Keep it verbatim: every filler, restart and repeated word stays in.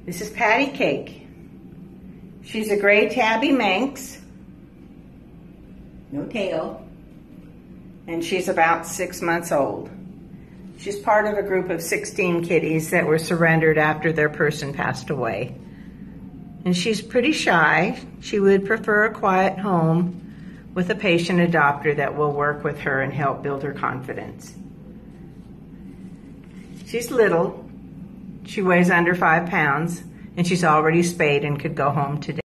This is Pattycake. She's a gray tabby Manx, no tail, and she's about six months old. She's part of a group of sixteen kitties that were surrendered after their person passed away. And she's pretty shy. She would prefer a quiet home with a patient adopter that will work with her and help build her confidence. She's little. She weighs under five pounds, and she's already spayed and could go home today.